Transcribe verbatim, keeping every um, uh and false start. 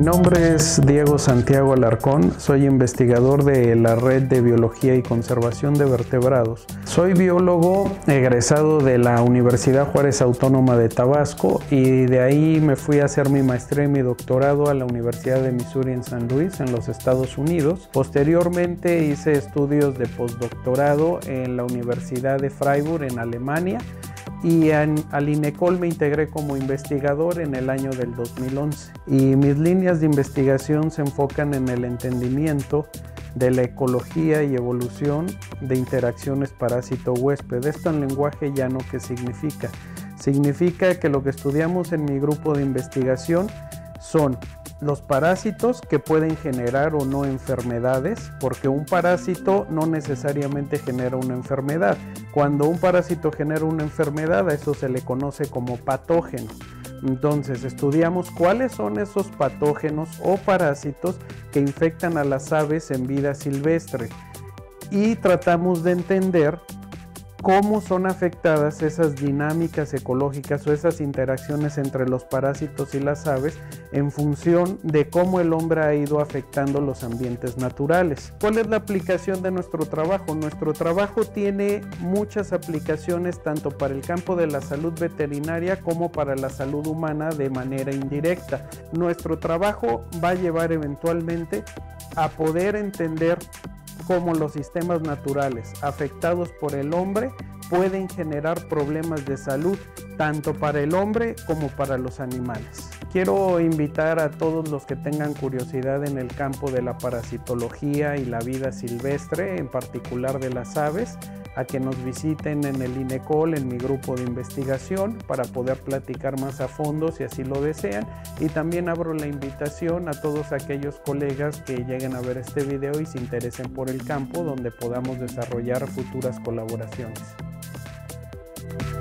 nombre es Diego Santiago Alarcón, soy investigador de la Red de Biología y Conservación de Vertebrados. Soy biólogo egresado de la Universidad Juárez Autónoma de Tabasco y de ahí me fui a hacer mi maestría y mi doctorado a la Universidad de Missouri en San Luis, en los Estados Unidos. Posteriormente hice estudios de postdoctorado en la Universidad de Freiburg en Alemania y en, al INECOL me integré como investigador en el año del dos mil once. Y mis líneas de investigación se enfocan en el entendimiento de la ecología y evolución de interacciones parásito-huésped. Esto en lenguaje llano, ¿qué significa? Significa que lo que estudiamos en mi grupo de investigación son los parásitos que pueden generar o no enfermedades, porque un parásito no necesariamente genera una enfermedad. Cuando un parásito genera una enfermedad, a eso se le conoce como patógeno. Entonces, estudiamos cuáles son esos patógenos o parásitos que infectan a las aves en vida silvestre y tratamos de entender cómo son afectadas esas dinámicas ecológicas o esas interacciones entre los parásitos y las aves en función de cómo el hombre ha ido afectando los ambientes naturales. ¿Cuál es la aplicación de nuestro trabajo? Nuestro trabajo tiene muchas aplicaciones tanto para el campo de la salud veterinaria como para la salud humana de manera indirecta. Nuestro trabajo va a llevar eventualmente a poder entender cómo los sistemas naturales afectados por el hombre pueden generar problemas de salud tanto para el hombre como para los animales. Quiero invitar a todos los que tengan curiosidad en el campo de la parasitología y la vida silvestre, en particular de las aves, a que nos visiten en el INECOL, en mi grupo de investigación, para poder platicar más a fondo si así lo desean. Y también abro la invitación a todos aquellos colegas que lleguen a ver este video y se interesen por el campo, donde podamos desarrollar futuras colaboraciones.